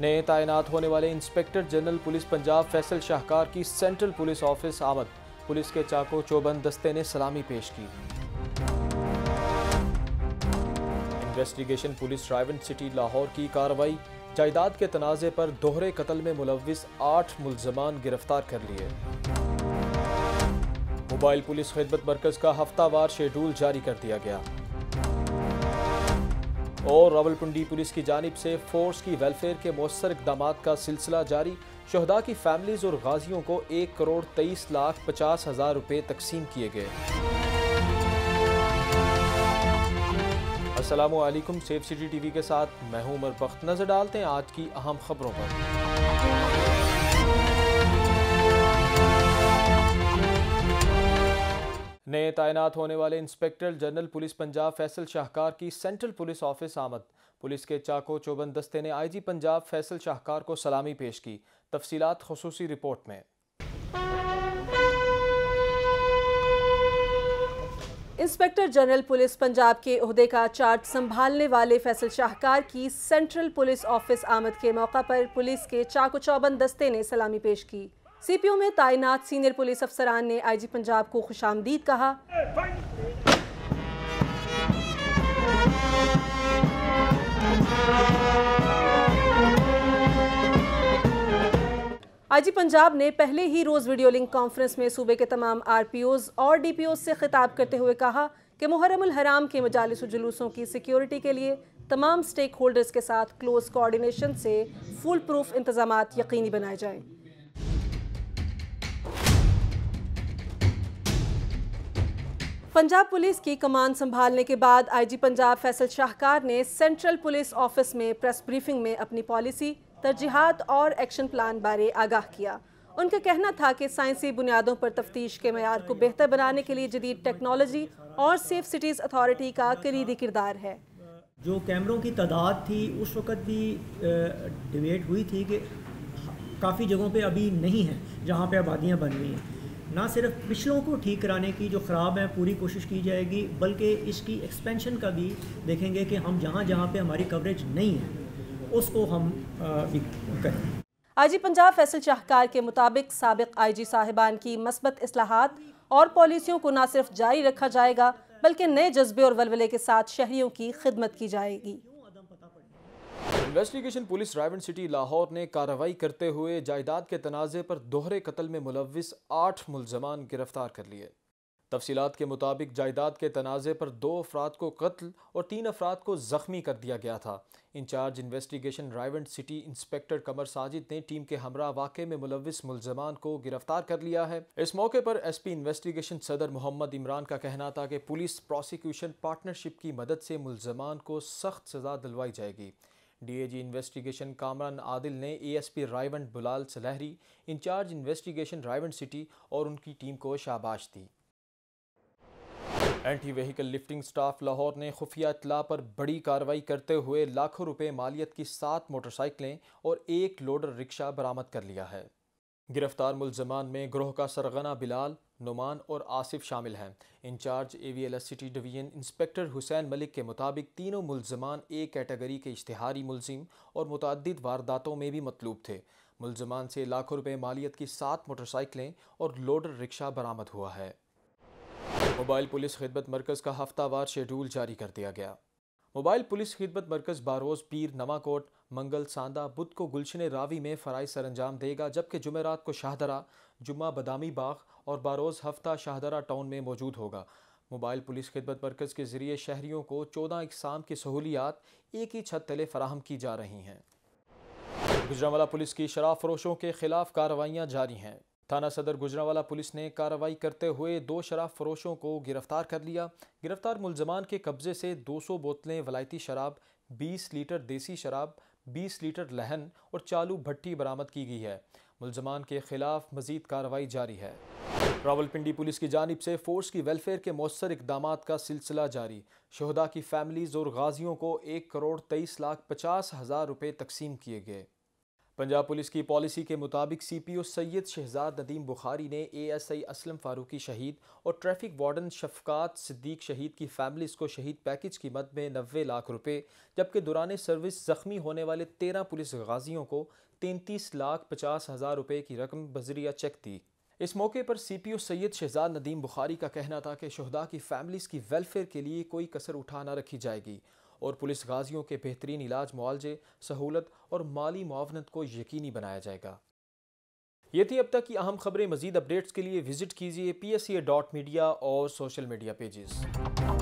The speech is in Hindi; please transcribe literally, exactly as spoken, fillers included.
नए तैनात होने वाले inspector general police Punjab Faisal Shahkar की सेंट्रल पुलिस ऑफिस आमद। पुलिस के चाको चौबंद दस्ते ने सलामी पेश की। इन्वेस्टिगेशन पुलिस रावलपिंडी लाहौर की कार्रवाई। जायदाद के तनाज़े पर दोहरे कत्ल में मुलव्विस आठ मुल्ज़मान गिरफ्तार कर लिए। मोबाइल पुलिस खिदमत मरकज का हफ्तावार शेड्यूल जारी कर दिया गया। और रावलपिंडी पुलिस की जानिब से फोर्स की वेलफेयर के मौसर इक़दामात का सिलसिला जारी। शहदा की फैमिलीज और गाजियों को एक करोड़ तेईस लाख पचास हजार रुपये तकसीम किए गए। अस्सलामु अलैकुम, सेफ सिटी टीवी के साथ मैं हूं उमर बख्त। नजर डालते हैं आज की अहम खबरों पर। नए तैनात होने वाले inspector general police Punjab Faisal Shahkar की सेंट्रल पुलिस ऑफिस आमद। पुलिस के चाको चौबंद दस्ते ने आईजी पंजाब फैसल शाहकार को सलामी पेश की। तफसीलात खुसूसी रिपोर्ट में। इंस्पेक्टर जनरल पुलिस पंजाब के ओहदे का चार्ज संभालने वाले फैसल शाहकार की सेंट्रल पुलिस ऑफिस आमद के मौका पर पुलिस के चाको चौबंद दस्ते ने सलामी पेश की। सीपीओ में तैनात सीनियर पुलिस अफसरान ने आईजी पंजाब को खुशामदीद कहा। आईजी पंजाब ने पहले ही रोज वीडियो लिंक कॉन्फ्रेंस में सूबे के तमाम आरपीओज और डीपीओज से खिताब करते हुए कहा कि मुहर्रमुल हराम के मजालिस और जुलूसों की सिक्योरिटी के लिए तमाम स्टेक होल्डर्स के साथ क्लोज कोऑर्डिनेशन से फुल प्रूफ इंतजामात यकीनी बनाए जाएं। पंजाब पुलिस की कमान संभालने के बाद आईजी पंजाब फैसल शाहकार ने सेंट्रल पुलिस ऑफिस में प्रेस ब्रीफिंग में अपनी पॉलिसी, तरजीहात और एक्शन प्लान बारे आगाह किया। उनका कहना था कि साइंसी बुनियादों पर तफ्तीश के मयार को बेहतर बनाने के लिए जदीद टेक्नोलॉजी और सेफ सिटीज़ अथॉरिटी का कलीदी किरदार है। जो कैमरों की तादाद थी उस वक़्त भी डिबेट हुई थी कि काफ़ी जगहों पे अभी नहीं है जहाँ पे आबादियाँ बन रही हैं। ना सिर्फ पिछलों को ठीक कराने की जो ख़राब है पूरी कोशिश की जाएगी, बल्कि इसकी एक्सपेंशन का भी देखेंगे कि हम जहाँ जहाँ पे हमारी कवरेज नहीं है उसको हम भी करें। आईजी पंजाब फैसल शाहकार के मुताबिक साबिक आईजी साहिबान की मस्बत इस्लाहात और पॉलिसियों को न सिर्फ जारी रखा जाएगा बल्कि नए जज्बे और वलवले के साथ शहरियों की खिदमत की जाएगी। इन्वेस्टिगेशन पुलिस रावलपिंडी लाहौर ने कार्रवाई करते हुए जायदाद के तनाज़े पर दोहरे कत्ल में मुलव्विस आठ मुल्ज़मान गिरफ्तार कर लिए। तफसीलात के मुताबिक जायदाद के तनाज़े पर दो अफराद को कत्ल और तीन अफराद को ज़ख्मी कर दिया गया था। Incharge investigation Rawalpindi inspector Qamar Sajid ने टीम के हमरा वाक़े में मुलव्विस मुल्ज़मान को गिरफ्तार कर लिया है। इस मौके पर एस पी इन्वेस्टिगेशन सदर मोहम्मद इमरान का कहना था कि पुलिस प्रोसिक्यूशन पार्टनरशिप की मदद से मुल्ज़मान को सख्त सज़ा दिलवाई जाएगी। डीएजी इन्वेस्टिगेशन कामरान आदिल ने एएसपी रायवंड बुलाल सलहरी, इंचार्ज इन्वेस्टिगेशन रावलपिंडी और उनकी टीम को शाबाश दी। Anti vehicle lifting staff Lahore ने खुफिया इत्तला पर बड़ी कार्रवाई करते हुए लाखों रुपए मालियत की सात मोटरसाइकिलें और एक लोडर रिक्शा बरामद कर लिया है। गिरफ्तार मुल्ज़मान में ग्रोह का सरगना बिलाल, नुमान और आसिफ शामिल हैं। Incharge AVLS city division inspector Hussain Malik के मुताबिक तीनों मुल्ज़मान एक कैटेगरी के इश्तिहारी मुलजिम और मुतअद्दिद वारदातों में भी मतलूब थे। मुल्ज़मान से लाखों रुपए मालियत की सात मोटरसाइकिलें और लोडर रिक्शा बरामद हुआ है। मोबाइल पुलिस खिदमत मरकज़ का हफ्तावार शेड्यूल जारी कर दिया गया। मोबाइल पुलिस खिदमत मरकज़ बारोज़ पीर नवाकोट मंगल सांदा बुध को गुलशन रावी में फ़राइज़ सर अंजाम देगा, जबकि जुमेरात को शाहदरा, जुम्मा बदामी बाग और बारोज़ हफ्ता शाहदरा टाउन में मौजूद होगा। मोबाइल पुलिस खिदमत मरकज़ के ज़रिए शहरियों को चौदह इकसाम की सहूलियात एक ही छत तले फराहम की जा रही हैं। गुजरांवाला पुलिस की शराब फरोशों के खिलाफ कार्रवाइयाँ जारी हैं। थाना सदर गुजरांवाला पुलिस ने कार्रवाई करते हुए दो शराब फरोशों को गिरफ्तार कर लिया। गिरफ्तार मुल्ज़मान के कब्जे से दो सौ बोतलें वलायती शराब, बीस लीटर देसी शराब, बीस लीटर लहन और चालू भट्टी बरामद की गई है। मुल्ज़मान के खिलाफ मजीद कार्रवाई जारी है। रावलपिंडी पुलिस की जानिब से फोर्स की वेलफेयर के मौसर इक़दामात का सिलसिला जारी। शहदा की फैमिलीज और गाजियों को एक करोड़ तेईस लाख पचास हज़ार रुपये तकसीम किए गए। पंजाब पुलिस की पॉलिसी के मुताबिक C P O Syed Shahzad Nadeem Bukhari ने A S I Aslam Farooqui शहीद और ट्रैफिक वार्डन शफकात सिद्दीक शहीद की फैमिलीज को शहीद पैकेज की मद में नब्बे लाख रुपए, जबकि दौरान सर्विस जख्मी होने वाले तेरह पुलिस गाजियों को तैंतीस लाख पचास हज़ार रुपए की रकम बजरिया चेक दी। इस मौके पर C P O Syed Shahzad Nadeem Bukhari का कहना था कि शहदा की फैमिलीज की वेलफेयर के लिए कोई कसर उठा न रखी जाएगी और पुलिस गाजियों के बेहतरीन इलाज, मुआवजे, सहूलत और माली मुआवनत को यकीनी बनाया जाएगा। ये थी अब तक की अहम खबरें। मजीद अपडेट्स के लिए विजिट कीजिए P S A dot media और सोशल मीडिया पेजेस।